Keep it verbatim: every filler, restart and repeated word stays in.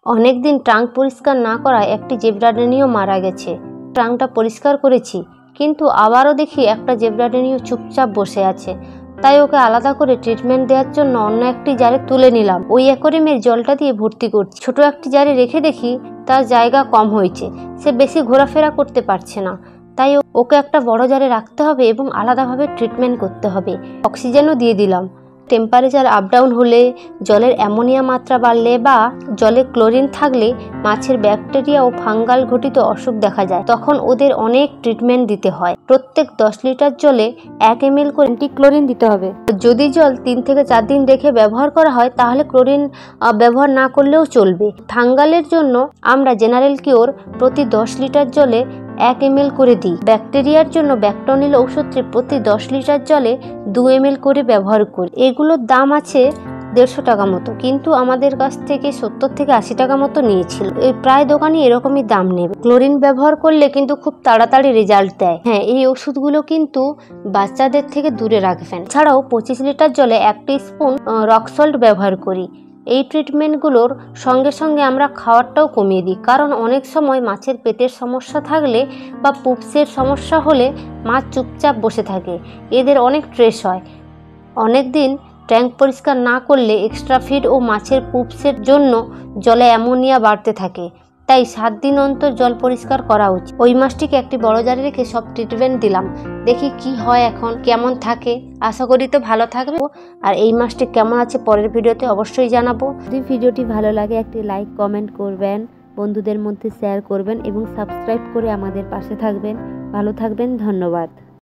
অনেকদিন ট্রাঙ্ক পরিষ্কার না করায় একটি জেব্রা ডেনিও মারা গেছে। ট্রাঙ্কটা পরিষ্কার করেছি, কিন্তু আবারও দেখি একটা জেব্রা ডেনিও চুপচাপ বসে আছে। তাই ওকে আলাদা করে ট্রিটমেন্ট দেওয়ার জন্য অন্য একটি জারে তুলে নিলাম। ওই অ্যাকোয়ারিয়ামের জলটা দিয়ে ভর্তি করছি। ছোট একটি জারে রেখে দেখি তার জায়গা কম হয়েছে, সে বেশি ঘোরাফেরা করতে পারছে না। তাই ওকে একটা বড় জারে রাখতে হবে এবং আলাদাভাবে ট্রিটমেন্ট করতে হবে। অক্সিজেনও দিয়ে দিলাম। টেম্পারেচার আপ ডাউন হলে, জলের অ্যামোনিয়া মাত্রা বাড়লে বা জলে ক্লোরিন থাকলে মাছের ব্যাকটেরিয়া ও ফাঙ্গাল ঘটিত অসুখ দেখা যায়। তখন ওদের অনেক ট্রিটমেন্ট দিতে হয়। প্রত্যেক দশ লিটার জলে এক এম এল করে অ্যান্টিক্লোরিন দিতে হবে। যদি জল তিন থেকে চার দিন রেখে ব্যবহার করা হয় তাহলে ক্লোরিন ব্যবহার না করলেও চলবে। ফাঙ্গালের জন্য আমরা জেনারেল কিওর প্রতি দশ লিটার জলে এক এম এল করে দিই। ব্যাকটেরিয়ার জন্য ব্যাকটোনিল ঔষধটি প্রতি দশ লিটার জলে দু এম এল করে ব্যবহার করি। এগুলোর দাম আছে দেড়শো টাকা মতো, কিন্তু আমাদের কাছ থেকে সত্তর থেকে আশি টাকা মতো নিয়েছিল। এই প্রায় দোকানে এরকমই দাম নেবে। ক্লোরিন ব্যবহার করলে কিন্তু খুব তাড়াতাড়ি রেজাল্ট দেয়। হ্যাঁ, এই ওষুধগুলো কিন্তু বাচ্চাদের থেকে দূরে রাখবেন। ছাড়াও পঁচিশ লিটার জলে এক স্পুন রক সল্ট ব্যবহার করি। এই ট্রিটমেন্টগুলোর সঙ্গে সঙ্গে আমরা খাওয়ারটাও কমিয়ে দিই, কারণ অনেক সময় মাছের পেটের সমস্যা থাকলে বা পুপসের সমস্যা হলে মাছ চুপচাপ বসে থাকে। এদের অনেক স্ট্রেস হয়। অনেক দিন ট্যাঙ্ক পরিষ্কার না করলে এক্সট্রা ফিড ও মাছের পুপসের জন্য জলে অ্যামোনিয়া বাড়তে থাকে। তাই সাত দিন অন্তর জল পরিষ্কার করা উচিত। ওই মাছটিকে একটি বড় জারে রেখে সব ট্রিটমেন্ট দিলাম। দেখি কি হয়, এখন কেমন থাকে। আশা করি তো ভালো থাকবে। আর এই মাছটি কেমন আছে পরের ভিডিওতে অবশ্যই জানাবো। যদি ভিডিওটি ভালো লাগে একটি লাইক কমেন্ট করবেন, বন্ধুদের মধ্যে শেয়ার করবেন এবং সাবস্ক্রাইব করে আমাদের পাশে থাকবেন। ভালো থাকবেন, ধন্যবাদ।